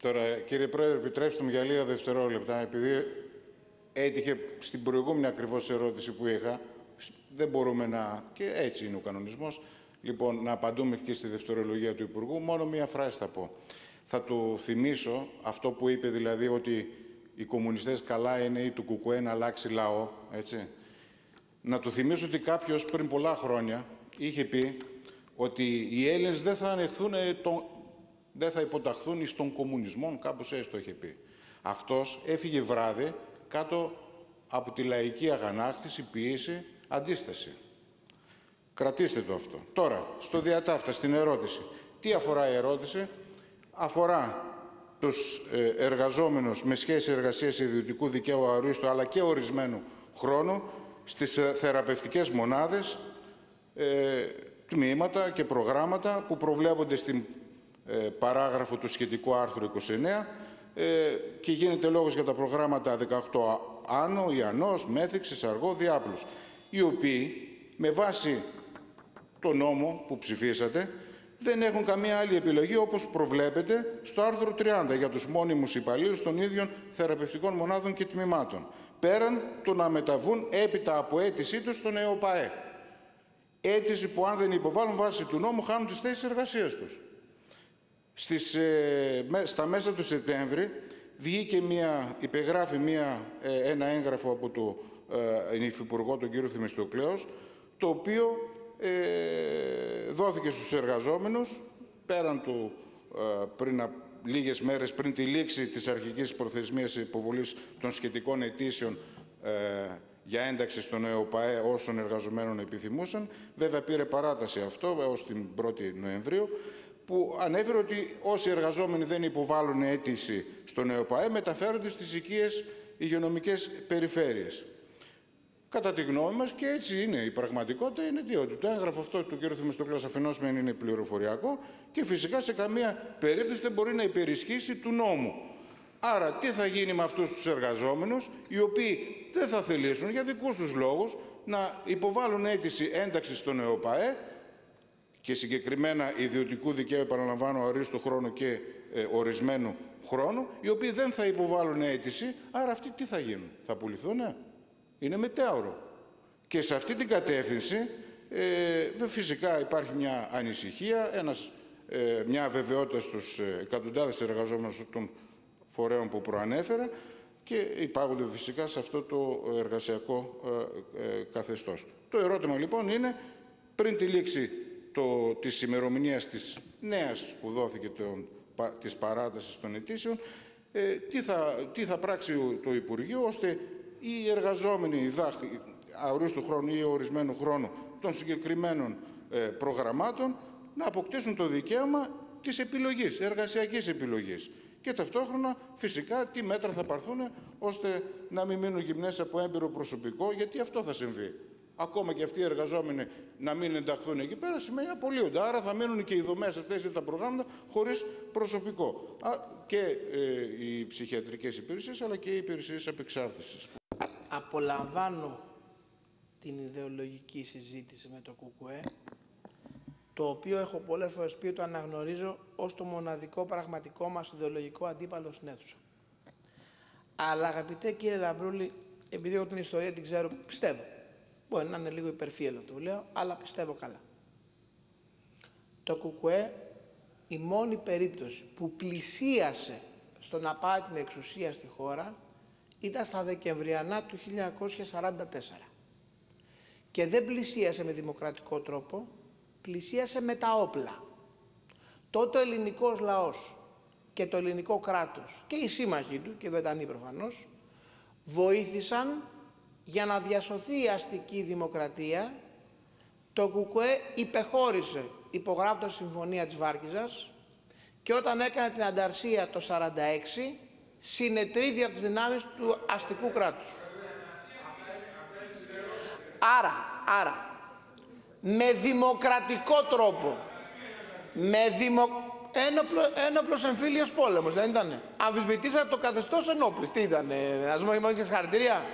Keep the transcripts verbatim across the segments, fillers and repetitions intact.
Τώρα, κύριε Πρόεδρε, επιτρέψτε μου για λίγα δευτερόλεπτα, επειδή έτυχε στην προηγούμενη ακριβώς ερώτηση που είχα, δεν μπορούμε να, και έτσι είναι ο κανονισμός, λοιπόν, να απαντούμε και στη δευτερολογία του Υπουργού. Μόνο μία φράση θα πω. Θα του θυμίσω αυτό που είπε, δηλαδή ότι οι κομμουνιστές καλά είναι ή του Κουκουέ να αλλάξει λαό, έτσι. Να του θυμίσω ότι κάποιος πριν πολλά χρόνια είχε πει ότι οι Έλληνες δεν θα ανεχθούν, τον, δεν θα υποταχθούν στον κομμουνισμό, κάπως έτσι το είχε πει. Αυτός έφυγε βράδυ κάτω από τη λαϊκή αγανάκτηση, πίεση, αντίσταση. Κρατήστε το αυτό. Τώρα, στο διατάφτα, στην ερώτηση. Τι αφορά η ερώτηση? Αφορά τους ε, εργαζόμενους με σχέση εργασίας ιδιωτικού δικαίου αορίστου αλλά και ορισμένου χρόνου στις ε, θεραπευτικές μονάδες, ε, τμήματα και προγράμματα που προβλέπονται στην ε, παράγραφο του σχετικού άρθρου είκοσι εννέα ε, και γίνεται λόγος για τα προγράμματα δεκαοκτώ Άνω, Ιαννός, Μέθηξης, Αργό, Διάπλους, οι οποίοι με βάση το νόμο που ψηφίσατε δεν έχουν καμία άλλη επιλογή, όπως προβλέπεται στο άρθρο τριάντα για τους μόνιμους υπαλλήλους των ίδιων θεραπευτικών μονάδων και τμήματων, πέραν του να μεταβούν έπειτα από αίτησή τους στον ΕΟΠΑΕ. Αίτηση που αν δεν υποβάλουν βάσει του νόμου χάνουν τις θέσεις εργασίας τους. Στις, ε, στα μέσα του Σεπτέμβρη βγήκε μια, υπεγράφει μια, ε, ένα έγγραφο από τον ε, Υφυπουργό, τον κύριο Θεμιστοκλέος, το οποίο ε, δόθηκε στους εργαζόμενους πέραν του ε, πριν α, λίγες μέρες πριν τη λήξη της αρχικής προθεσμίας υποβολής των σχετικών αιτήσεων ε, για ένταξη στον ΕΟΠΑΕ όσων εργαζομένων επιθυμούσαν. Βέβαια πήρε παράταση αυτό έως την πρώτη Νοεμβρίου, που ανέφερε ότι όσοι εργαζόμενοι δεν υποβάλλουν αίτηση στον ΕΟΠΑΕ μεταφέρονται στις οικίες υγειονομικές περιφέρειες. Κατά τη γνώμη μας, και έτσι είναι η πραγματικότητα, είναι τι, ότι το έγγραφο αυτό του κ. Θεμιστοκλέους αφενός μεν είναι πληροφοριακό και φυσικά σε καμία περίπτωση δεν μπορεί να υπερισχύσει του νόμου. Άρα τι θα γίνει με αυτούς τους εργαζόμενους, οι οποίοι δεν θα θελήσουν για δικούς τους λόγους να υποβάλουν αίτηση ένταξης στον ΕΟΠΑΕ και συγκεκριμένα ιδιωτικού δικαίου, επαναλαμβάνω, ορίστου χρόνου και ε, ορισμένου χρόνου, οι οποίοι δεν θα υποβάλουν αίτηση, άρα αυτοί τι θα γίνουν, θα πουληθούνε? Είναι μετέωρο. Και σε αυτή την κατεύθυνση ε, φυσικά υπάρχει μια ανησυχία, ένας, ε, μια αβεβαιότητα στους ε, εκατοντάδες εργαζόμενους των φορέων που προανέφερα και υπάγονται φυσικά σε αυτό το εργασιακό ε, ε, καθεστώς. Το ερώτημα λοιπόν είναι, πριν τη λήξη το, της ημερομηνίας της νέας που δόθηκε τον, πα, της παράτασης των αιτήσεων, ε, τι, θα, τι θα πράξει το Υπουργείο ώστε οι εργαζόμενοι δάχτυ, αορίστου χρόνου ή ορισμένου χρόνου των συγκεκριμένων ε, προγραμμάτων να αποκτήσουν το δικαίωμα της επιλογής, εργασιακής επιλογής. Και ταυτόχρονα φυσικά τι μέτρα θα πάρθουν ώστε να μην μείνουν γυμνές από έμπειρο προσωπικό, γιατί αυτό θα συμβεί. Ακόμα και αυτοί οι εργαζόμενοι να μην ενταχθούν εκεί πέρα σημαίνει απολύονται. Άρα θα μείνουν και οι δομές αυτές ή τα προγράμματα χωρίς προσωπικό. Α, και ε, οι ψυχιατρικές υπηρεσίες αλλά και οι υπηρεσίες απεξάρτησης. Απολαμβάνω την ιδεολογική συζήτηση με το ΚΚΕ, το οποίο έχω πολλές φορές πει, το αναγνωρίζω ως το μοναδικό πραγματικό μας ιδεολογικό αντίπαλο στην αίθουσα. Αλλά αγαπητέ κύριε Λαμπρούλη, επειδή εγώ την ιστορία την ξέρω, πιστεύω. Μπορεί να είναι λίγο υπερφύελο αυτό που λέω, αλλά πιστεύω καλά. Το ΚΚΕ, η μόνη περίπτωση που πλησίασε στο να πάει την εξουσία στη χώρα, ήταν στα Δεκεμβριανά του χίλια εννιακόσια σαράντα τέσσερα. Και δεν πλησίασε με δημοκρατικό τρόπο, πλησίασε με τα όπλα. Τότε ο ελληνικός λαός και το ελληνικό κράτος και οι σύμμαχοι του, και οι Βρετανοί προφανώς, βοήθησαν για να διασωθεί η αστική δημοκρατία. Το ΚΚΕ υπεχώρησε υπογράφοντας τη Συμφωνία της Βάρκηζας και όταν έκανε την ανταρσία το σαράντα έξι συνετρίβει από τις δυνάμεις του αστικού κράτους. Άρα, άρα, με δημοκρατικό τρόπο, με δημο... ένοπλο, ένοπλος εμφύλιος πόλεμος, δεν ήτανε? Αμφισβητήσατε το καθεστώς ενόπλης, τι ήτανε, ας πούμε, μόνο και συγχαρητήρια.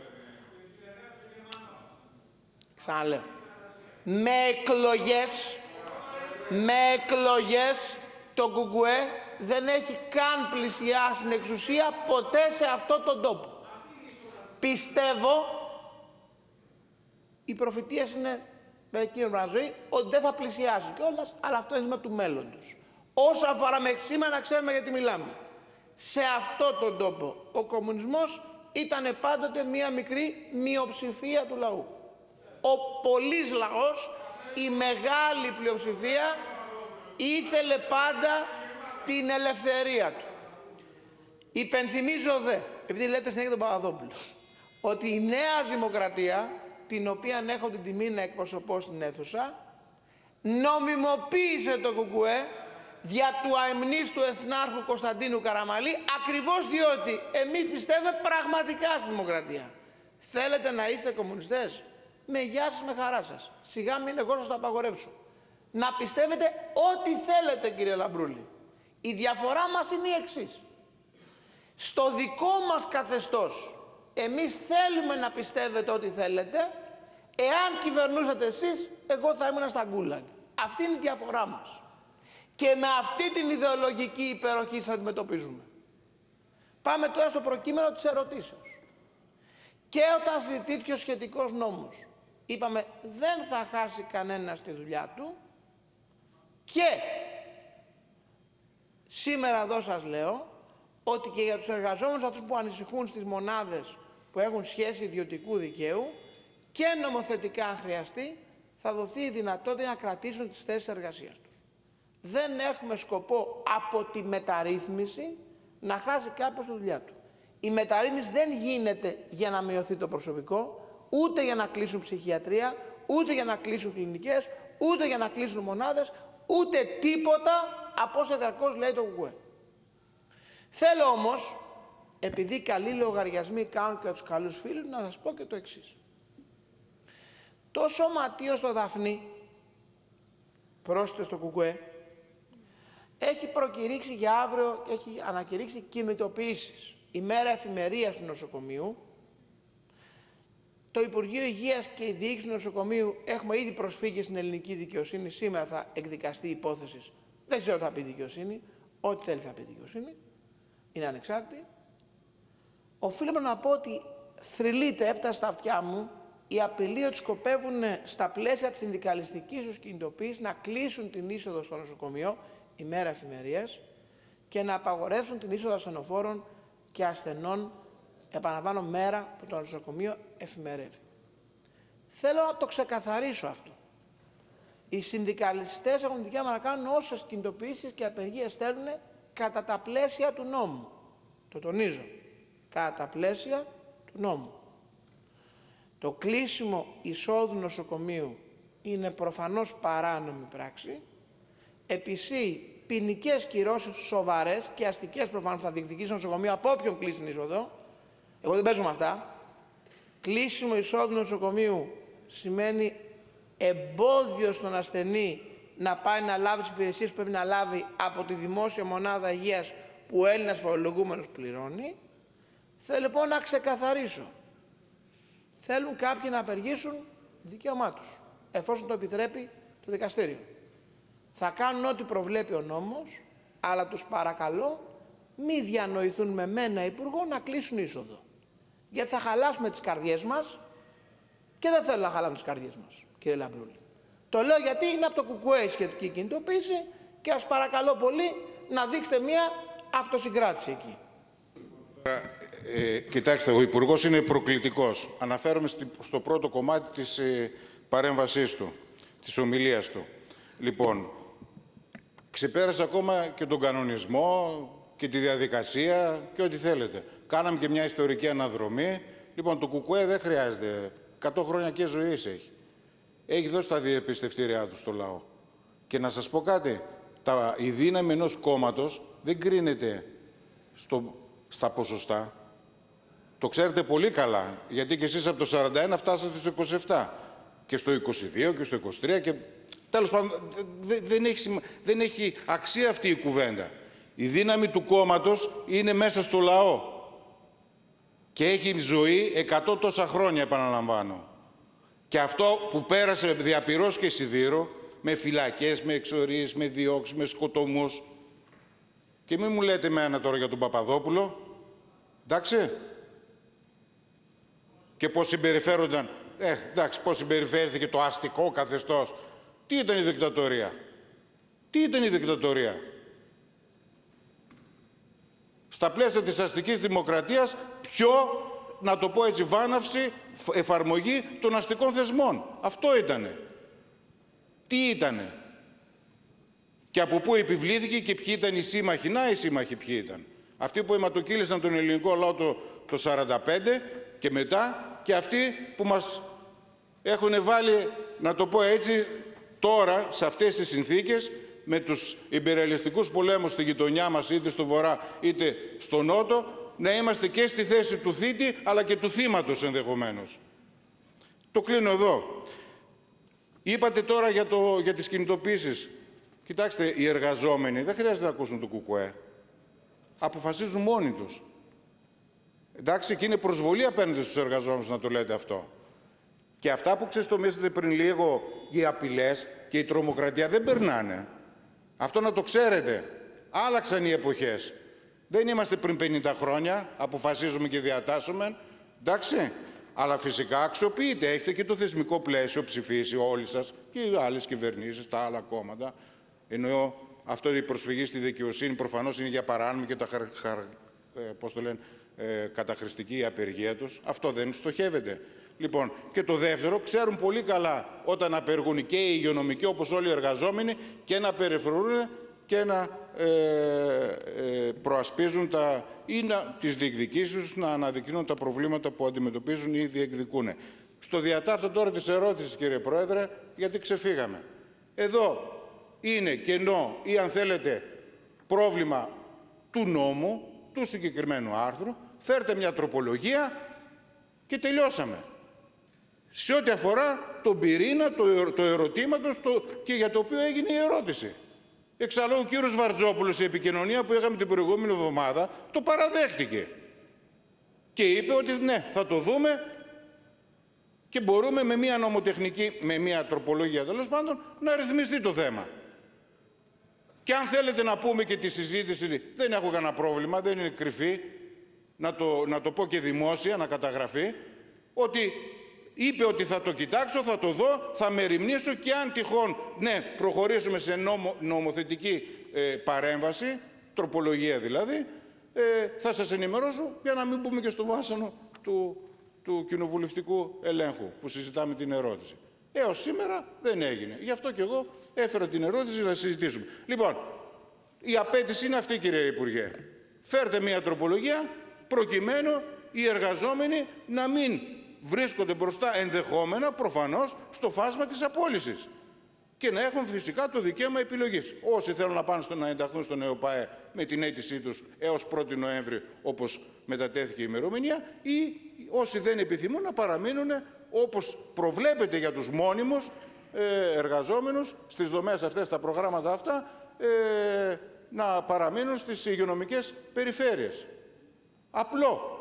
Ξαναλέω, με εκλογές, με εκλογές το ΚΚΕ δεν έχει καν πλησιάσει στην εξουσία ποτέ σε αυτό τον τόπο. Πιστεύω, οι προφητείες είναι με εκείνη την ζωή, ότι δεν θα πλησιάσει κιόλας, αλλά αυτό είναι του μέλλοντος. Όσο αφορά μέχρι σήμερα, να ξέρουμε γιατί μιλάμε. Σε αυτό τον τόπο ο κομμουνισμός ήταν πάντοτε μία μικρή μειοψηφία του λαού. Ο πολύς λαός, η μεγάλη πλειοψηφία, ήθελε πάντα την ελευθερία του. Υπενθυμίζω δε, επειδή λέτε συνέχεια τον Παπαδόπουλο, ότι η Νέα Δημοκρατία, την οποία έχω την τιμή να εκπροσωπώ στην αίθουσα, νομιμοποίησε το ΚΚΕ δια του αημνίστου εθνάρχου Κωνσταντίνου Καραμαλή, ακριβώς διότι εμείς πιστεύουμε πραγματικά στη δημοκρατία. Θέλετε να είστε κομμουνιστές? Με γεια σας, με χαρά σας. Σιγά μην εγώ σας το απαγορεύσω. Να πιστεύετε ό,τι θέλετε, κύριε Λαμπρούλη. Η διαφορά μας είναι η εξής. Στο δικό μας καθεστώς, εμείς θέλουμε να πιστεύετε ό,τι θέλετε. Εάν κυβερνούσατε εσείς, εγώ θα ήμουν στα γκούλαγκ. Αυτή είναι η διαφορά μας. Και με αυτή την ιδεολογική υπεροχή σας αντιμετωπίζουμε. Πάμε τώρα στο προκείμενο της ερωτήσεως. Και όταν συζητήθηκε ο σχετικός νόμος, είπαμε δεν θα χάσει κανένα τη δουλειά του, και σήμερα εδώ σας λέω ότι και για τους εργαζόμενους αυτούς που ανησυχούν στις μονάδες που έχουν σχέση ιδιωτικού δικαίου, και νομοθετικά αν χρειαστεί, θα δοθεί η δυνατότητα να κρατήσουν τις θέσεις εργασίας τους. Δεν έχουμε σκοπό από τη μεταρρύθμιση να χάσει κάποιος τη δουλειά του. Η μεταρρύθμιση δεν γίνεται για να μειωθεί το προσωπικό, ούτε για να κλείσουν ψυχιατρία, ούτε για να κλείσουν κλινικές, ούτε για να κλείσουν μονάδες, ούτε τίποτα από όσα διαρκώς λέει το ΚΚΕ. Θέλω όμως, επειδή καλοί λογαριασμοί κάνουν και τους καλούς φίλους, να σας πω και το εξής. Το σωματείο στο Δαφνί, πρόσθετο στο ΚΚΕ, έχει προκηρύξει για αύριο, έχει ανακηρύξει κινητοποιήσεις. Η μέρα εφημερίας του νοσοκομείου. Το Υπουργείο Υγείας και η διοίκηση του νοσοκομείου έχουμε ήδη προσφύγει στην ελληνική δικαιοσύνη. Σήμερα θα εκδικαστεί η υπόθεση. Δεν ξέρω τι θα πει δικαιοσύνη. Ό,τι θέλει θα πει δικαιοσύνη. Είναι ανεξάρτητη. Οφείλω να πω ότι θρυλείται, έφτασε στα αυτιά μου, η απειλή ότι σκοπεύουν στα πλαίσια της συνδικαλιστικής τους κινητοποίησης να κλείσουν την είσοδο στο νοσοκομείο, η μέρα εφημερίας, και να απαγορεύσουν την είσοδο ασθενοφόρων και ασθενών, επαναλαμβάνω, μέρα που το νοσοκομείο εφημερεύει. Θέλω να το ξεκαθαρίσω αυτό. Οι συνδικαλιστές έχουν δικαίωμα να κάνουν όσες κινητοποιήσεις και απεργίες θέλουν κατά τα πλαίσια του νόμου. Το τονίζω. Κατά τα πλαίσια του νόμου. Το κλείσιμο εισόδου νοσοκομείου είναι προφανώς παράνομη πράξη. Επισύει ποινικές κυρώσεις σοβαρές και αστικές προφανώς θα διεκδικήσει νοσοκομείο από όποιον κλείσει την είσοδο. Εγώ δεν παίζω με αυτά. Κλείσιμο εισόδου νοσοκομείου σημαίνει εμπόδιο στον ασθενή να πάει να λάβει τις υπηρεσίες που πρέπει να λάβει από τη δημόσια μονάδα υγείας που ο Έλληνας φορολογούμενος πληρώνει. Θέλω λοιπόν να ξεκαθαρίσω. Θέλουν κάποιοι να απεργήσουν, δικαίωμά τους, εφόσον το επιτρέπει το δικαστήριο. Θα κάνουν ό,τι προβλέπει ο νόμος, αλλά τους παρακαλώ μη διανοηθούν με μένα υπουργό να κλείσουν είσοδο. Γιατί θα χαλάσουμε τις καρδιές μας και δεν θέλω να χαλάμε τις καρδιές μας, κύριε Λαμπρούλη. Το λέω γιατί είναι από το ΚΚΕ η σχετική κινητοποίηση και σας παρακαλώ πολύ να δείξετε μία αυτοσυγκράτηση εκεί. Ε, κοιτάξτε, ο Υπουργός είναι προκλητικός. Αναφέρομαι στο πρώτο κομμάτι της ε, παρέμβασής του, της ομιλίας του. Λοιπόν, ξεπέρασε ακόμα και τον κανονισμό και τη διαδικασία και ό,τι θέλετε. Κάναμε και μια ιστορική αναδρομή. Λοιπόν, το ΚΚΕ δεν χρειάζεται. εκατό χρόνια και ζωής έχει. Έχει δώσει τα διεπιστευτήριά του στο λαό. Και να σας πω κάτι. Τα, η δύναμη ενός κόμματος δεν κρίνεται στο, στα ποσοστά. Το ξέρετε πολύ καλά. Γιατί και εσείς από το σαράντα ένα φτάσατε στο είκοσι επτά. Και στο είκοσι δύο και στο είκοσι τρία. Και τέλος πάντων δεν, δεν, έχει, δεν έχει αξία αυτή η κουβέντα. Η δύναμη του κόμματος είναι μέσα στο λαό. Και έχει ζωή εκατό τόσα χρόνια, επαναλαμβάνω. Και αυτό που πέρασε διαπυρός και σιδήρο, με φυλακές, με εξορίες, με διώξεις, με σκοτωμούς, Και μην μου λέτε εμένα τώρα για τον Παπαδόπουλο, εντάξει, και πώς συμπεριφέρονταν, ε, εντάξει, πώς συμπεριφέρθηκε το αστικό καθεστώς. Τι ήταν η δικτατορία, τι ήταν η δικτατορία. Στα πλαίσια της αστικής δημοκρατίας, πιο, να το πω έτσι, βάναυση, εφαρμογή των αστικών θεσμών. Αυτό ήτανε. Τι ήτανε. Και από πού επιβλήθηκε και ποιοι ήταν οι σύμμαχοι. Να οι σύμμαχοι ποιοι ήταν. Αυτοί που αιματοκύλησαν τον ελληνικό λαό το, το σαράντα πέντε και μετά, και αυτοί που μας έχουν βάλει, να το πω έτσι, τώρα, σε αυτές τις συνθήκες, με τους ιμπεριαλιστικούς πολέμους στη γειτονιά μας, είτε στο βορρά είτε στο νότο, να είμαστε και στη θέση του θήτη, αλλά και του θύματος ενδεχομένως. Το κλείνω εδώ. Είπατε τώρα για, το, για τις κινητοποίησεις. Κοιτάξτε, οι εργαζόμενοι δεν χρειάζεται να ακούσουν το κουκουέ. Αποφασίζουν μόνοι τους. Εντάξει, και είναι προσβολή απέναντι στους εργαζόμενους να το λέτε αυτό. Και αυτά που ξεστομίσατε πριν λίγο, οι απειλές και η τρομοκρατία δεν περνάνε. Αυτό να το ξέρετε. Άλλαξαν οι εποχές. Δεν είμαστε πριν πενήντα χρόνια, αποφασίζουμε και διατάσσουμε. Εντάξει. Αλλά φυσικά αξιοποιείτε. Έχετε και το θεσμικό πλαίσιο ψηφίσει όλοι σας και οι άλλες κυβερνήσεις, τα άλλα κόμματα. Ενώ αυτό η προσφυγή στη δικαιοσύνη προφανώς είναι για παράνομη και τα χαρ, χαρ, ε, πώς το λένε, ε, καταχρηστική απεργία τους. Αυτό δεν στοχεύεται. Λοιπόν, και το δεύτερο, ξέρουν πολύ καλά όταν απεργούν και οι υγειονομικοί, όπως όλοι οι εργαζόμενοι, και να περιφρουρούν και να ε, ε, προασπίζουν τα, ή να, τις διεκδικήσεις τους, να αναδεικνύουν τα προβλήματα που αντιμετωπίζουν ή διεκδικούν. Στο διατάφτα τώρα της ερώτησης, κύριε Πρόεδρε, γιατί ξεφύγαμε. Εδώ είναι κενό ή, αν θέλετε, πρόβλημα του νόμου, του συγκεκριμένου άρθρου. Φέρτε μια τροπολογία και τελειώσαμε. Σε ό,τι αφορά τον πυρήνα, το, το ερωτήματος το, και για το οποίο έγινε η ερώτηση. Εξάλλου ο κύριος Βαρτζόπουλος, η επικοινωνία που είχαμε την προηγούμενη εβδομάδα, το παραδέχτηκε. Και είπε ότι ναι, θα το δούμε και μπορούμε με μια νομοτεχνική, με μια τροπολογία τέλος πάντων, να ρυθμιστεί το θέμα. Και αν θέλετε να πούμε και τη συζήτηση, δεν έχω κανένα πρόβλημα, δεν είναι κρυφή, να το, να το πω και δημόσια, να καταγραφεί, ότι είπε ότι θα το κοιτάξω, θα το δω, θα μεριμνήσω και αν τυχόν, ναι, προχωρήσουμε σε νομο, νομοθετική ε, παρέμβαση, τροπολογία δηλαδή, ε, θα σας ενημερώσω για να μην πούμε και στο βάσανο του, του κοινοβουλευτικού ελέγχου που συζητάμε την ερώτηση. Έως σήμερα δεν έγινε. Γι' αυτό και εγώ έφερα την ερώτηση να συζητήσουμε. Λοιπόν, η απέτηση είναι αυτή, κύριε Υπουργέ. Φέρτε μια τροπολογία προκειμένου οι εργαζόμενοι να μην βρίσκονται μπροστά ενδεχόμενα, προφανώς, στο φάσμα της απόλυσης. Και να έχουν φυσικά το δικαίωμα επιλογής. Όσοι θέλουν να πάνε στο, να ενταχθούν στον ΕΟΠΑΕ με την αίτησή τους έως πρώτη Νοέμβρη, όπως μετατέθηκε η ημερομηνία, ή όσοι δεν επιθυμούν να παραμείνουν όπως προβλέπεται για τους μόνιμους ε, εργαζόμενους στις δομές αυτές, στα προγράμματα αυτά, ε, να παραμείνουν στις υγειονομικές περιφέρειες. Απλό.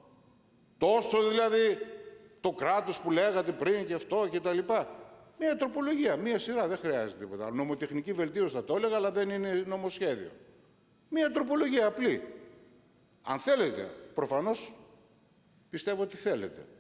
Τόσο δηλαδή το κράτος που λέγατε πριν και αυτό και τα λοιπά. Μία τροπολογία, μία σειρά, δεν χρειάζεται τίποτα. Νομοτεχνική βελτίωση θα το έλεγα, αλλά δεν είναι νομοσχέδιο. Μία τροπολογία απλή. Αν θέλετε, προφανώς πιστεύω ότι θέλετε.